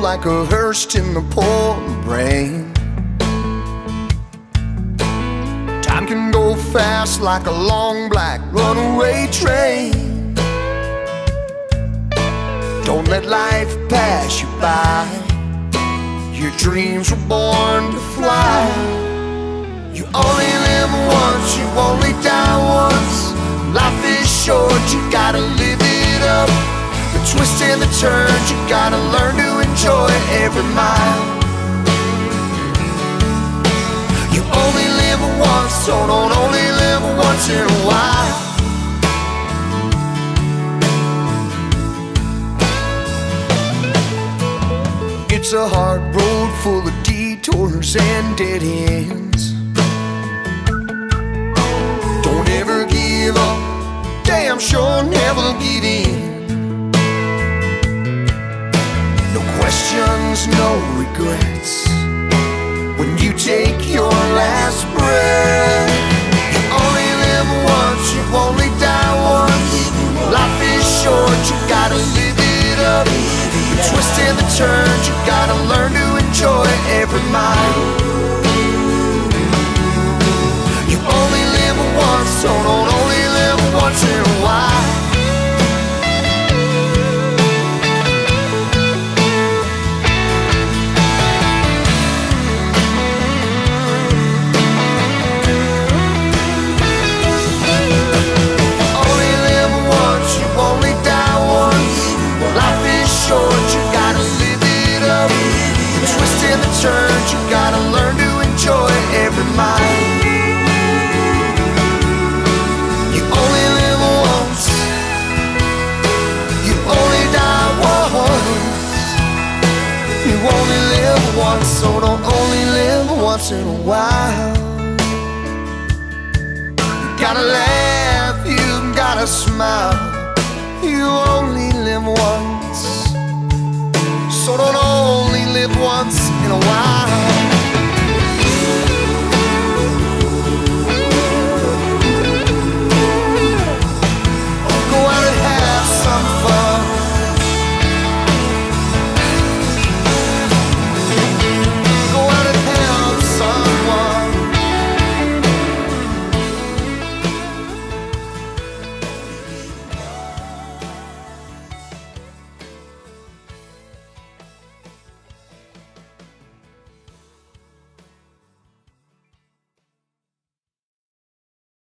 like a hearse in the pouring rain. Time can go fast like a long black runaway train. Don't let life pass you by. Your dreams were born to fly. You only live once, you only die once. Life is short, you gotta live it up. The twists and the turns, you gotta learn to enjoy every mile. You only live once, so don't only live once in a while. It's a hard road full of detours and dead ends. Don't ever give up, damn sure never give in. No questions, no regrets. When you take your last breath, you only live once, you only die once. Life is short, you gotta live it up. The twists and the turns, you gotta learn to enjoy every mile. You only live once, so don't only live once in a while. Only live once, you only die once. Life is short, you gotta live it up. The twists and the turns, you gotta learn to enjoy every mile. You only live once, you only die once. You only live once, so don't only live once in a while. You gotta laugh, you gotta smile. You only live once, so don't only live once in a while.